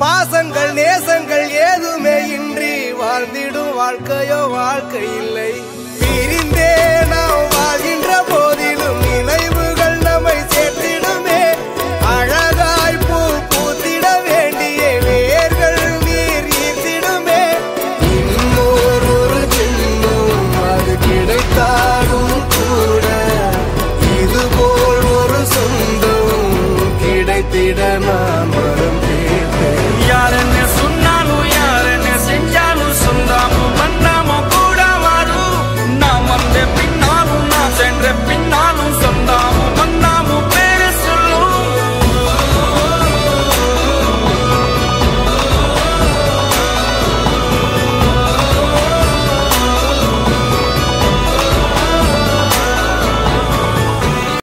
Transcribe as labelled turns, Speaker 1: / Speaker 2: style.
Speaker 1: பாசங்கள் நேசங்கள் ஏதுமே இன்றி வாழ்ந்திடும் வாழ்க்கையோ வாழ்க்கை இல்லை. பிரிந்தே நாம் வாழ்கின்ற போதிலும் நினைவுகள் நம்மை சேர்த்திடுமே. அழகாய் பூ பூத்திட வேண்டிய வேர்கள் நீர் ஈர்த்திடுமே. இன்னொரு ஜென்மம் அது கிடைத்தாலும் கூட இதுபோல் ஒரு சொந்தம் கிடைத்திட நான்